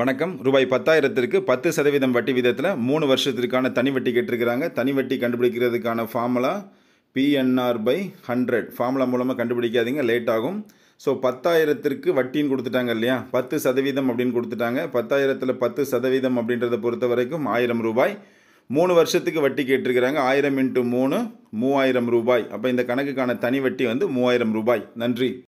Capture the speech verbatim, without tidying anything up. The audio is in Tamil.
வணக்கம். ரூபாய் பத்தாயிரத்திற்கு பத்து சதவீதம் வட்டி விதத்தில் மூணு வருஷத்திற்கான தனி வட்டி கேட்டிருக்கிறாங்க. தனி வட்டி கண்டுபிடிக்கிறதுக்கான formula PNR by hundred. Formula மூலமாக கண்டுபிடிக்காதீங்க, லேட் ஆகும். ஸோ பத்தாயிரத்திற்கு வட்டின்னு கொடுத்துட்டாங்க இல்லையா, பத்து சதவீதம் அப்படின்னு கொடுத்துட்டாங்க. பத்தாயிரத்தில் பத்து சதவீதம் அப்படின்றத பொறுத்த வரைக்கும் ஆயிரம் ரூபாய். மூணு வருஷத்துக்கு வட்டி கேட்டிருக்கிறாங்க. ஆயிரம் இன்ட்டு மூணு மூவாயிரம் ரூபாய். அப்போ இந்த கணக்குக்கான தனி வட்டி வந்து மூவாயிரம் ரூபாய். நன்றி.